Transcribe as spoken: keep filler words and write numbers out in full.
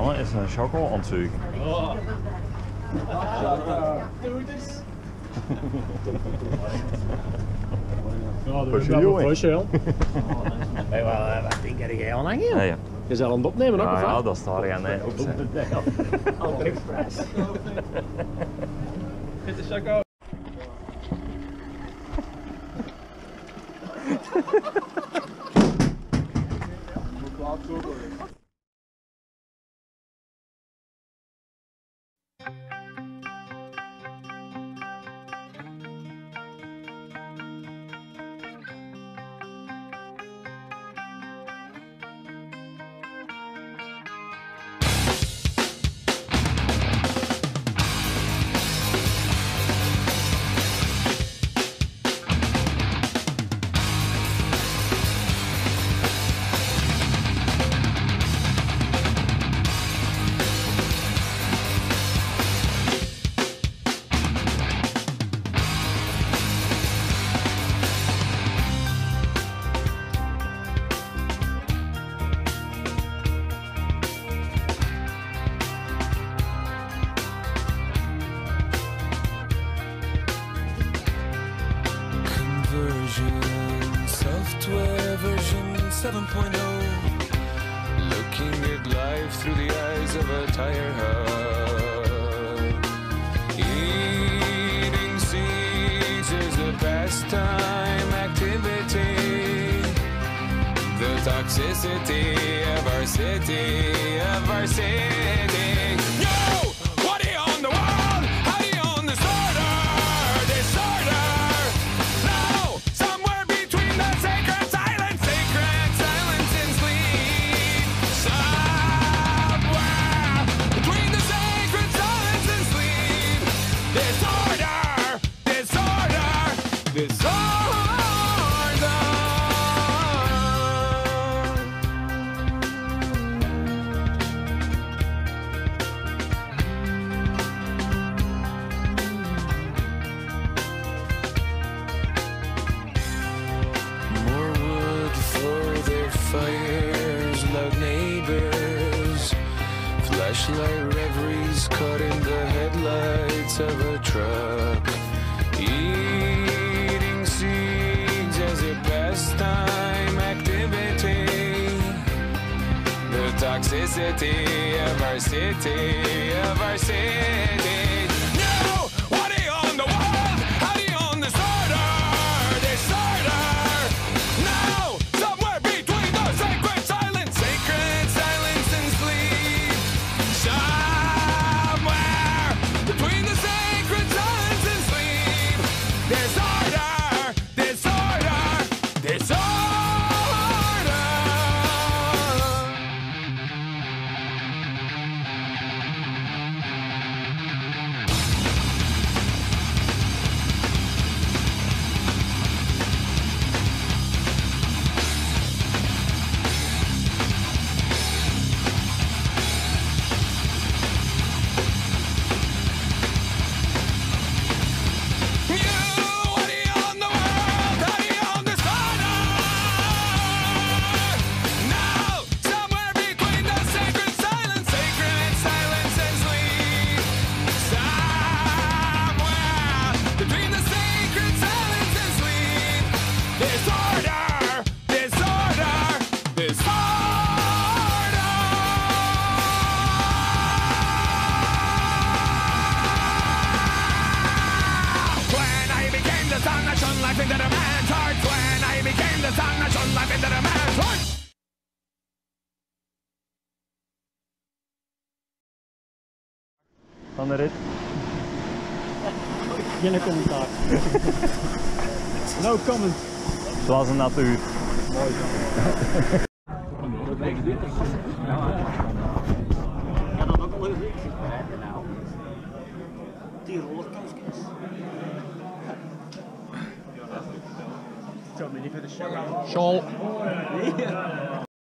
Anne is een choco aan het zuigen. Oh. Doe dit. Ja, dat is wel een busje, joh. Hey, wat denk jij aan hangen? Ja, ja. Je zal aan het opnemen, ook, Ja, of ja, wat? dat staat er aan op zijn. Andere express. Dit is choco. Software version seven point oh. Looking at life through the eyes of a tire hub. Eating seeds is a pastime activity. The toxicity of our city, of our city. Yo! What do you own the world? How do you own disorder? Disorder! No! Somewhere between the sacred silence, sacred silence and sleep. Somewhere between the sacred silence and sleep. Disorder! Disorder! Disorder! Fires, loud neighbors, flashlight reveries caught in the headlights of a truck. Eating seeds as a pastime activity. The toxicity of our city, of our city. No! What do you own the world? How do you own disorder? Disorder! No! Somewhere between the sacred silence, sacred silence and sleep. Somewhere between the sacred silence and sleep. Disorder, disorder, disorder. Life into the man's heart. When I became the sun, I shone life into the man's heart. Van de rit. Geen commentaar. No comment. Zoals een natuur. Mooi zo. Ja, dat ook wel leuk. Die rollercoasters. Tell me if it is show.